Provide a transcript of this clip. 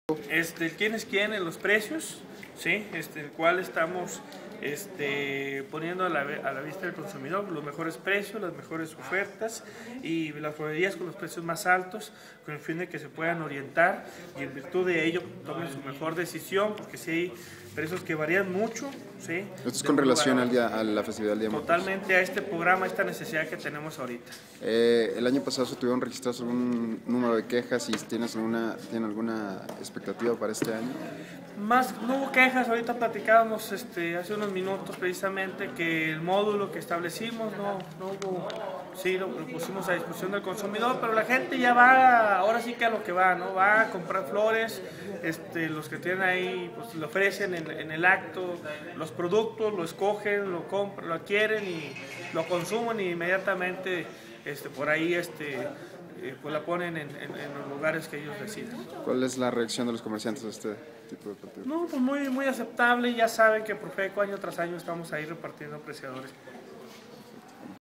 ¿Quién es quién en los precios? ¿Sí? El cual estamos poniendo a la vista del consumidor los mejores precios, las mejores ofertas y las florerías con los precios más altos, con el fin de que se puedan orientar y en virtud de ello tomen su mejor decisión, porque si hay precios que varían mucho, ¿sí? Esto es con relación a la festividad del Día de Muertos. Totalmente a este programa, a esta necesidad que tenemos ahorita. El año pasado se tuvieron registrados algún número de quejas y ¿tienen alguna expectativa para este año? No hubo quejas, ahorita platicábamos hace unos minutos precisamente que el módulo que establecimos no hubo, sí, lo pusimos a disposición del consumidor, pero la gente ya va, ahora sí que a lo que va, ¿no? Va a comprar flores, los que tienen ahí, pues lo ofrecen en el acto, los productos, lo escogen, lo compran, lo adquieren y lo consumen y inmediatamente por ahí pues la ponen en los lugares que ellos deciden. ¿Cuál es la reacción de los comerciantes a este tipo de partido? No, pues muy aceptable, ya saben que Profeco año tras año estamos ahí repartiendo apreciadores.